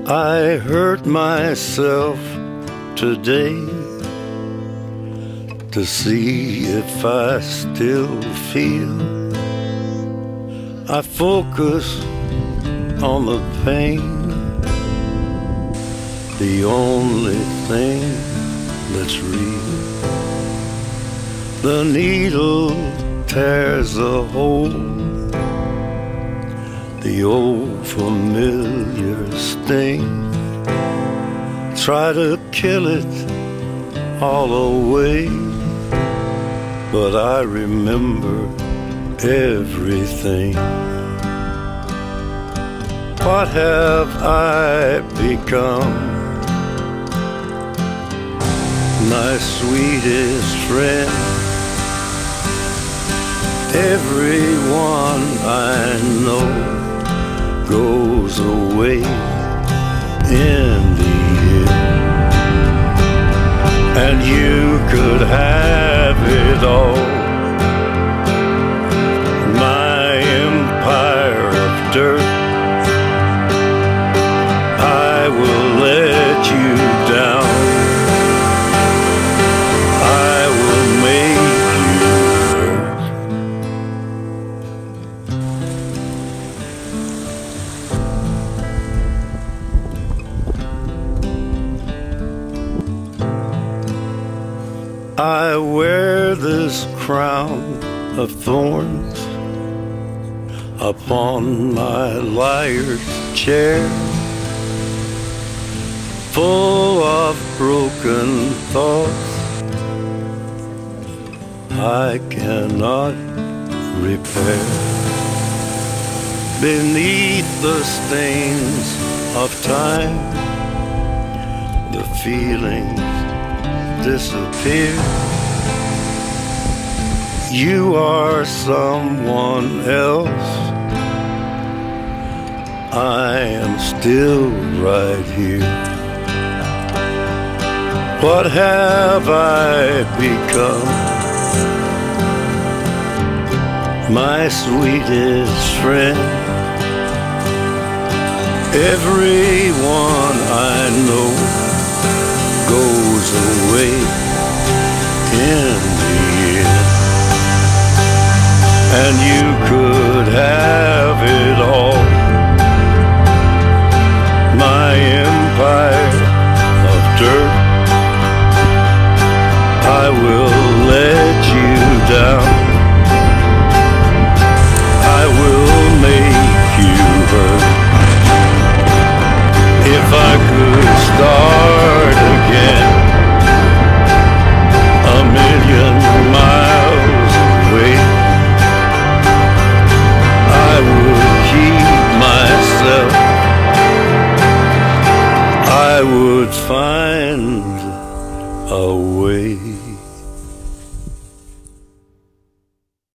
I hurt myself today to see if I still feel. I focus on the pain, the only thing that's real. The needle tears a hole, the old familiar sting. Try to kill it all away, but I remember everything. What have I become? My sweetest friend. Everyone I know goes away in the end, and you could have it all. My empire of dirt, I will let you down. I will make you hurt. I wear this crown of thorns upon my liar's chair, full of broken thoughts I cannot repair. Beneath the stains of time, the feelings disappear. You are someone else, I am still right here. What have I become? My sweetest friend. Everyone I know goes away in the end, and you could have it all. My empire of dirt, I will let you down. I will make you hurt. If I could start again, a million miles away, I would keep myself. I would find